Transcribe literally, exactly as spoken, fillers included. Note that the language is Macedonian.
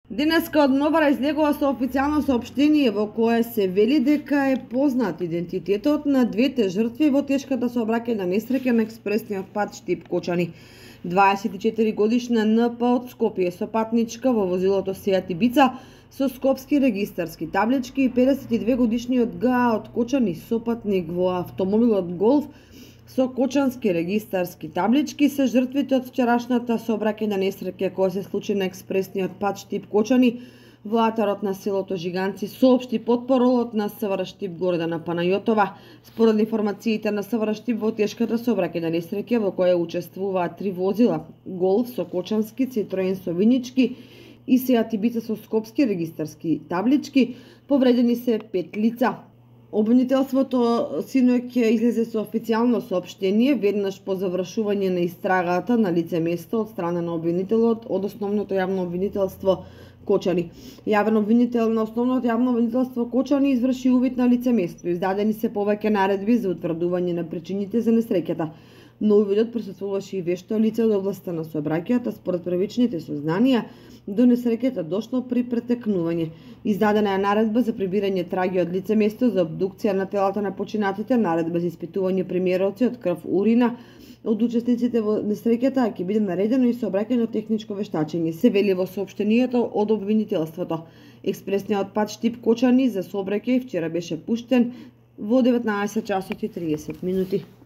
Денеска од Новара излегува со официјално соопштение во кое се вели дека е познат идентитетот на двете жртви во тешката сообраќајна несреќа на експресниот пат Штип-Кочани. дваесет и четири годишна Н П од Скопје со патничка во возилото Сеат Ибица со скопски регистарски таблички и педесет и две годишниот Г А од Кочани сопатник во автомобилот Голф со кочански регистарски таблички се жртвите од вчерашната сообраќајна несреќа која се случи на експресниот пат Штип-Кочани. Влатарот на селото Жиганци соопшти потпоролот на С В Р Штип Гордана Панајотова. Според информациите на С В Р Штип во тешката сообраќајна несреќа во која учествуваат три возила: Голф со кочански, Цитроен со винички и Сеат Ибица со скопски регистарски таблички, повредени се пет лица. Обвинителството синоќ излезе со официјално соопштение веднаш по завршување на истрагата на лице место од страна на обвинителот од Основното јавно обвинителство Кочани. Јавен обвинител на Основното јавно обвинителство Кочани изврши увид на лице место. Издадени се повеќе наредби за утврдување на причините за несреќата. На увидот присуствуваше и вешто лице од областта на сообраќајата. Според првичните сознанија, до несреќата дошло при претекнување. Издадена е наредба за прибирање траги од лице место за обдукција на телата на починатите, наредба за испитување примероци од крв, урина од учесниците во несреќата, а ќе биде наредено и сообраќајно техничко вештачење, се вели во соопштението од обвинителството. Експресниот пат Штип-Кочани за сообраќај вчера беше пуштен во деветнаесет часот и триесет минути.